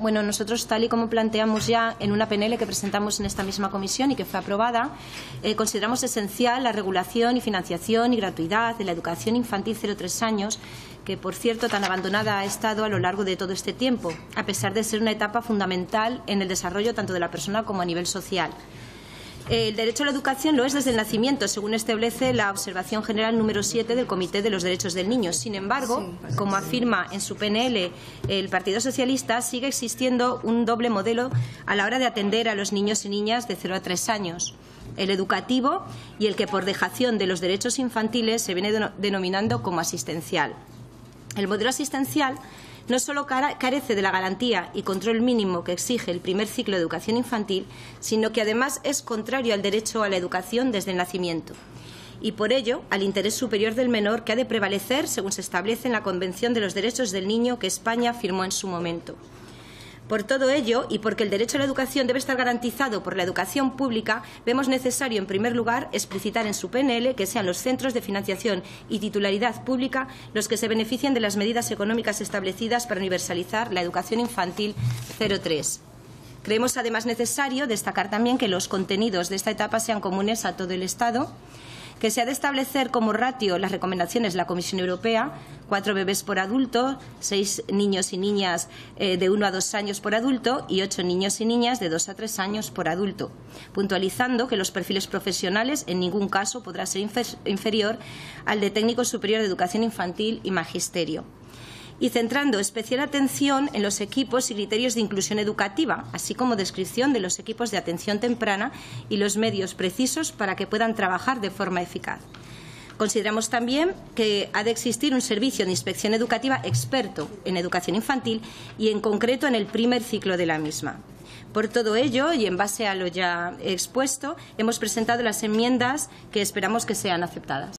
Bueno, nosotros, tal y como planteamos ya en una PNL que presentamos en esta misma comisión y que fue aprobada, consideramos esencial la regulación y financiación y gratuidad de la educación infantil 0-3 años, que, por cierto, tan abandonada ha estado a lo largo de todo este tiempo, a pesar de ser una etapa fundamental en el desarrollo tanto de la persona como a nivel social. El derecho a la educación lo es desde el nacimiento, según establece la Observación General número 7 del Comité de los Derechos del Niño. Sin embargo, como afirma en su PNL el Partido Socialista, sigue existiendo un doble modelo a la hora de atender a los niños y niñas de 0 a 3 años. El educativo y el que, por dejación de los derechos infantiles, se viene denominando como asistencial. El modelo asistencial no solo carece de la garantía y control mínimo que exige el primer ciclo de educación infantil, sino que además es contrario al derecho a la educación desde el nacimiento y, por ello, al interés superior del menor, que ha de prevalecer según se establece en la Convención de los Derechos del Niño que España firmó en su momento. Por todo ello, y porque el derecho a la educación debe estar garantizado por la educación pública, vemos necesario, en primer lugar, explicitar en su PNL que sean los centros de financiación y titularidad pública los que se beneficien de las medidas económicas establecidas para universalizar la educación infantil 0-3. Creemos, además, necesario destacar también que los contenidos de esta etapa sean comunes a todo el Estado, que se ha de establecer como ratio las recomendaciones de la Comisión Europea: 4 bebés por adulto, 6 niños y niñas de 1 a 2 años por adulto y 8 niños y niñas de 2 a 3 años por adulto, puntualizando que los perfiles profesionales en ningún caso podrá ser inferior al de técnico superior de educación infantil y magisterio, y centrando especial atención en los equipos y criterios de inclusión educativa, así como descripción de los equipos de atención temprana y los medios precisos para que puedan trabajar de forma eficaz. Consideramos también que ha de existir un servicio de inspección educativa experto en educación infantil y, en concreto, en el primer ciclo de la misma. Por todo ello, y en base a lo ya expuesto, hemos presentado las enmiendas que esperamos que sean aceptadas.